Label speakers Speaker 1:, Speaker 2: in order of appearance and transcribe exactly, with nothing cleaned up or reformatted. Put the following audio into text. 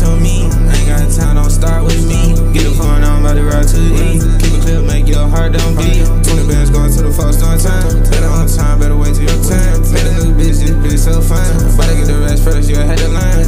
Speaker 1: on me. Ain't got time, don't start with me. Get a phone on, about to ride to the E. Keep it clear, make your heart don't beat. twenty bands going to the folks on time. Better on time, better wait till your time. Made a new bitch, this bitch so fine. Better get the rest first, you had the line.